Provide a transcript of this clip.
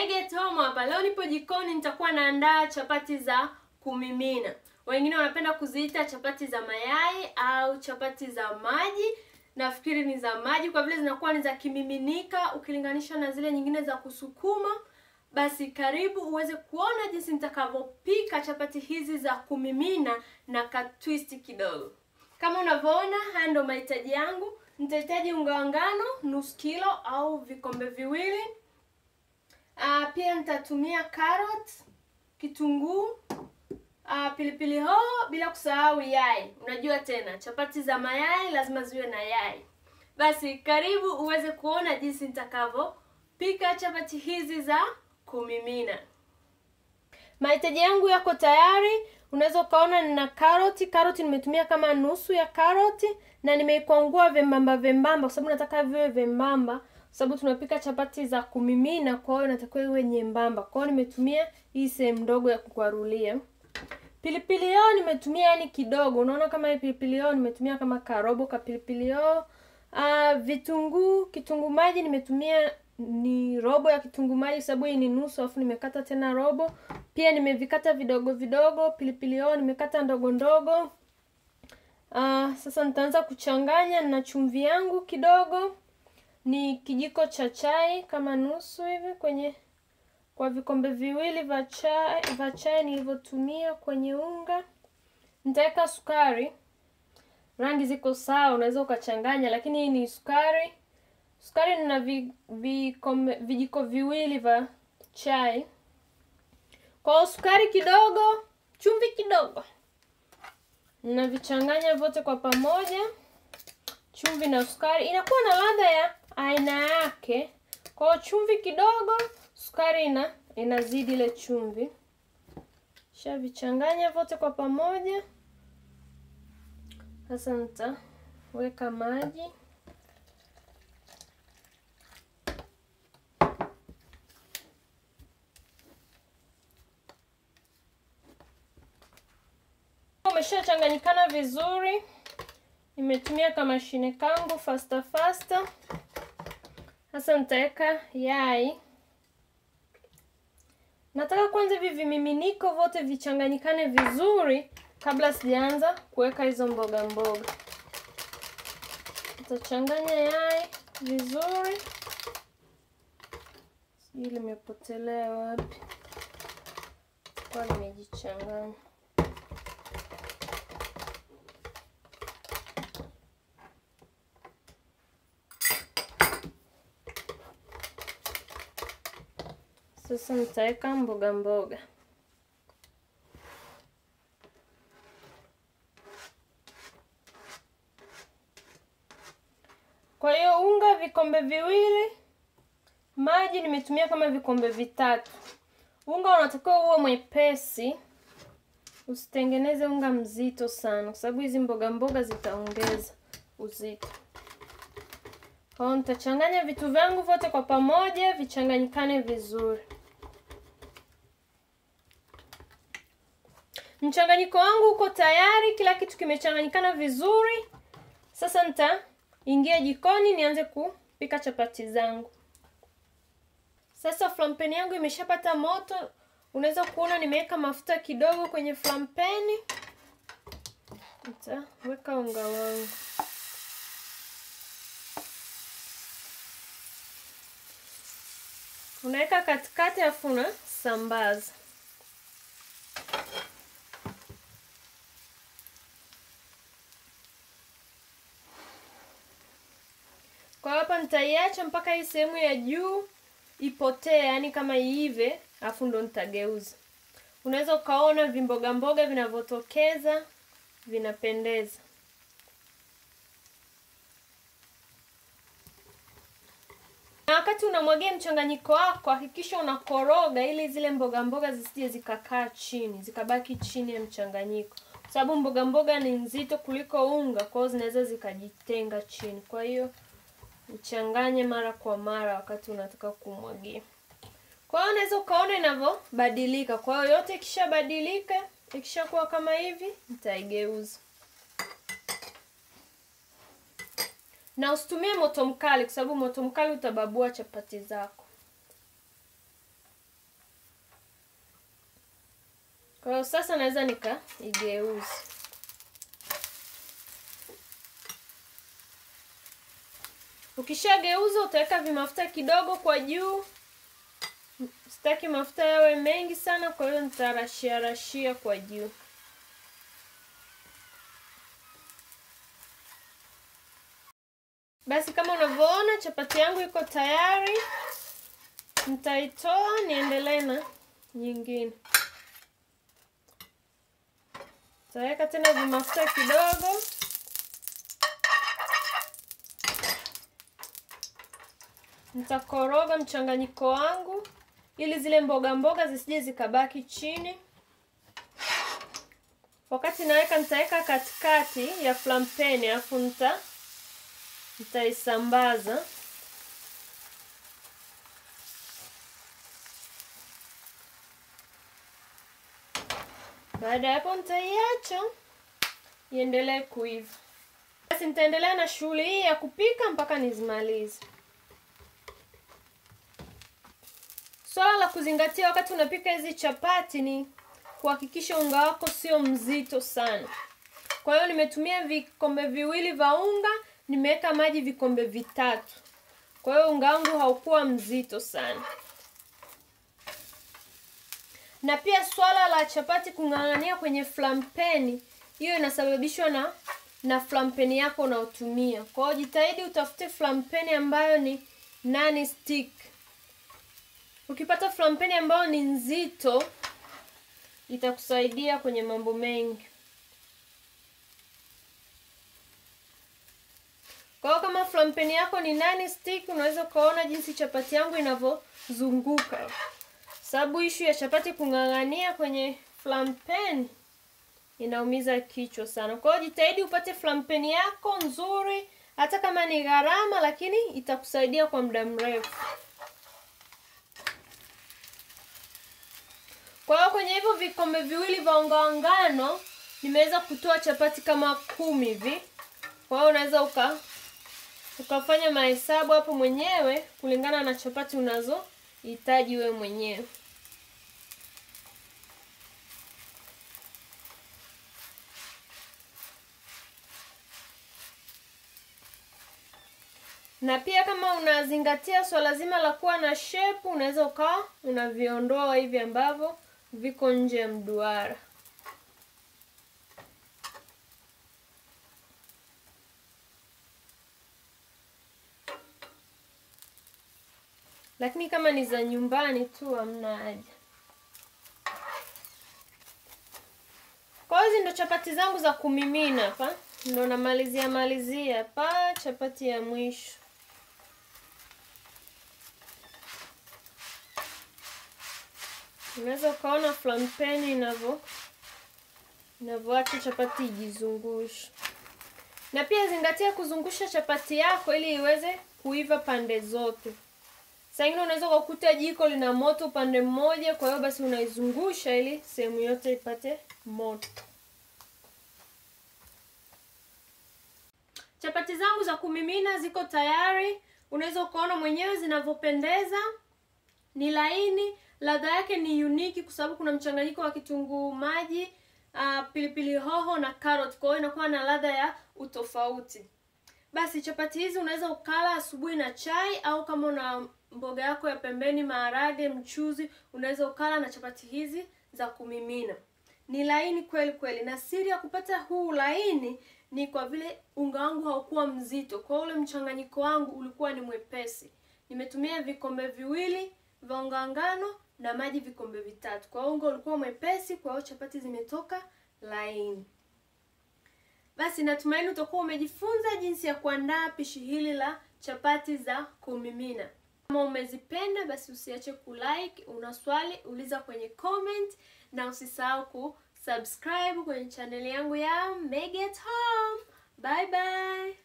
Hey get home hapa. Leo nipo jikoni nitakuwa naandaa chapati za kumimina. Wengine wanapenda kuziita chapati za mayai au chapati za maji. Nafikiri ni za maji kwa vile zinakuwa ni za kimiminika ukilinganisha na zile nyingine za kusukuma. Basi karibu uweze kuona jinsi nitakavyopika chapati hizi za kumimina na ka twist kidogo. Kama unavyoona, haya ndio mahitaji yangu. Nitahitaji unga wa ngano nusu kilo au vikombe viwili. Pia nitatumia carrot, kitunguu, pilipili hoho, bila kusahau yai. Unajua tena, chapati za mayai lazima ziwe na yai. Basi karibu uweze kuona jinsi nitakavyopika chapati hizi za kumimina. Mahitaji yangu yako tayari. Unaweza ukaona nina karoti nimetumia kama nusu ya karoti na nimeikwangua vembamba kwa sababu nataka viwe vembamba. Sababu tunapika chapati za kumimina, kwa hiyo natakiwa iwe nyembamba. Kwa hiyo nimetumia hii sehemu ndogo ya kukwarulia. Pilipili hoho nimetumia yani kidogo. Unaona kama hii pilipili hoho nimetumia kama karobo ka pilipili hoho. Kitunguu maji nimetumia ni robo ya kitunguu maji sababu hii ni nusu alafu nimekata tena robo. Pia nimevikata vidogo vidogo. Pilipili hoho nimekata ndogo ndogo. Sasa nitaanza kuchanganya na chumvi yangu kidogo. Ni kijiko cha chai kama nusu hivi kwa vikombe viwili vya chai nilivyotumia kwenye unga. Nitaweka sukari. Rangi ziko sawa, unaweza ukachanganya, lakini hii ni sukari. Sukari nina vijiko viwili vya chai. Kwa sukari kidogo, chumvi kidogo. Ninavichanganya vyote kwa pamoja. Chumvi na sukari inakuwa na ladha ya aina yake. Kwa chumvi kidogo, sukari inazidi ile chumvi. Shavichanganya vyote kwa pamoja. Sasa nitaweka maji. Umeshachanganyikana vizuri. Nimetumia kama mashine kangu faster. Sasa nitaweka yai. Nataka kwanza hivi vimiminiko vyote vichanganyikane vizuri kabla sijaanza kuweka hizo mboga. Nitachanganya yai vizuri. Sijui limepotelea wapi. Kwa limejichanganya. Sasa nitaweka mboga. Kwa hiyo unga vikombe viwili, maji nimetumia kama vikombe vitatu. Unga unatakiwa uwe mwepesi. Usitengeneze unga mzito sana kwa sababu hizi mboga zitaongeza uzito. Kwa hiyo nitachanganya vitu vyangu vyote kwa pamoja vichanganyikane vizuri. Mchanganyiko wangu uko tayari, kila kitu kimechanganyikana vizuri. Sasa nitaingia jikoni nianze kupika chapati zangu. Sasa frying pan yangu imeshapata moto. Unaweza kuona nimeweka mafuta kidogo kwenye frying pan. Nitaweka unga wangu. Unaweka katikati afu unasambaza. Kwa hapa nitaiacha mpaka hii sehemu ya juu ipotee, yani kama iive, afu ndo nitageuza. Unaweza ukaona vimboga vinavyotokeza, vinapendeza. Na wakati unamwagia mchanganyiko wako, hakikisha unakoroga ili zile mboga zisije zikakaa chini, zikabaki chini ya mchanganyiko. Sababu mboga ni nzito kuliko unga, kwa hiyo zinaweza zikajitenga chini. Kwa hiyo uchanganye mara kwa mara wakati unataka kumwagia. Kwa hiyo unaweza ukaona inavyobadilika. Kwa hiyo yote ikishabadilika, ikishakuwa kama hivi, nitaigeuza. Na usitumie moto mkali kwa sababu moto mkali utababua chapati zako. Kwa hiyo sasa naweza nikaigeuza. Ukishageuza utaweka vimafuta kidogo kwa juu. Sitaki mafuta yawe mengi sana, kwa hiyo nitarashia kwa juu. Basi kama unavyoona chapati yangu iko tayari. Nitaitoa niendelee na nyingine. Nitaweka tena vimafuta kidogo. Nitakoroga mchanganyiko wangu ili zile mboga mboga zisije zikabaki chini. Wakati naweka nitaweka katikati ya flampeni, alafu nitaisambaza. Baada ya hapo nitaiacha iendelee kuiva. Basi nitaendelea na shughuli hii ya kupika mpaka nizimalize. Swala la kuzingatia wakati unapika hizi chapati ni kuhakikisha unga wako sio mzito sana. Kwa hiyo nimetumia vikombe viwili vya unga, nimeweka maji vikombe vitatu. Kwa hiyo unga wangu haukuwa mzito sana. Na pia swala la chapati kung'ang'ania kwenye flampeni, hiyo inasababishwa na flampeni yako unaotumia. Kwa hiyo jitahidi utafute flampeni ambayo ni non stick. Ukipata flampeni ambayo ni nzito, itakusaidia kwenye mambo mengi. Kwa hiyo kama flampeni yako ni non stick, unaweza kuona jinsi chapati yangu inavyozunguka. Sababu issue ya chapati kung'ang'ania kwenye flampeni inaumiza kichwa sana. Kwa hiyo jitahidi upate flampeni yako nzuri, hata kama ni gharama, lakini itakusaidia kwa muda mrefu. Kwa hiyo kwenye hivyo vikombe viwili vya unga wa ngano nimeweza kutoa chapati kama 10 hivi. Kwa hiyo unaweza ukafanya mahesabu hapo mwenyewe kulingana na chapati unazohitaji wewe mwenyewe. Na pia kama unazingatia swala zima la kuwa na shape, unaweza ukawa unaviondoa hivi ambavyo viko nje ya mduara. Lakini kama ni za nyumbani tu hamna haja. Kwa hiyo ndo chapati zangu za kumimina hapa. Ndo namalizia hapa chapati ya mwisho. Unaweza ukaona flampeni inavyoacha chapati ijizungushe. Na pia zingatia kuzungusha chapati yako ili iweze kuiva pande zote. Saa ingine unaweza kukuta jiko lina moto upande mmoja, kwa hiyo basi unaizungusha ili sehemu yote ipate moto. Chapati zangu za kumimina ziko tayari. Unaweza kuona mwenyewe zinavyopendeza. Ni laini, ladha yake ni unique kwa sababu kuna mchanganyiko wa kitunguu maji, pilipili hoho na carrot. Kwa hiyo inakuwa na ladha ya utofauti. Basi chapati hizi unaweza ukala asubuhi na chai, au kama una mboga yako ya pembeni, maharage, mchuzi, unaweza ukala na chapati hizi za kumimina. Ni laini kweli kweli, na siri ya kupata huu laini ni kwa vile unga wangu haukuwa mzito. Kwa ule mchanganyiko wangu ulikuwa ni mwepesi. Nimetumia vikombe viwili vya unga ngano na maji vikombe vitatu. Kwa unga ulikuwa mwepesi, kwa hiyo chapati zimetoka laini. Basi natumaini utakuwa umejifunza jinsi ya kuandaa pishi hili la chapati za kumimina. Kama umezipenda basi usiache kulike, una swali uliza kwenye comment, na usisahau kusubscribe kwenye channel yangu ya Meg at Home. Bye bye.